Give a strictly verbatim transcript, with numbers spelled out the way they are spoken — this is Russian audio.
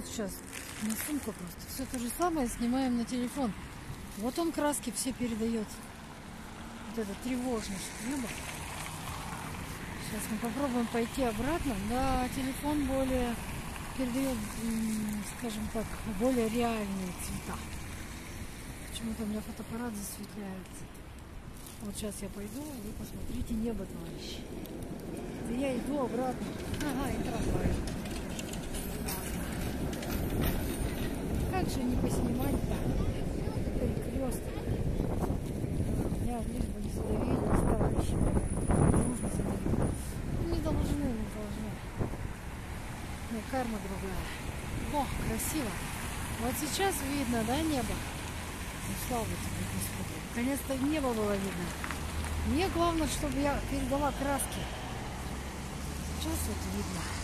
сейчас на сумку просто. Все то же самое снимаем на телефон. Вот он краски все передает. Вот это тревожность небо. Сейчас мы попробуем пойти обратно. Да, телефон более передает, скажем так, более реальные цвета. Почему-то у меня фотоаппарат засветляется. Вот сейчас я пойду, вы посмотрите небо, товарищи. И я иду обратно. Ага, и трамвай. Как же не поснимать-то? Перекресток. Меня лишь бы не задавили с товарищами. Нужно задавить. Не должны, не должны. Но карма другая. О, красиво. Вот сейчас видно, да, небо? Ну, слава тебе, Господи. Наконец-то небо было видно. Мне главное, чтобы я передала краски. Сейчас вот видно.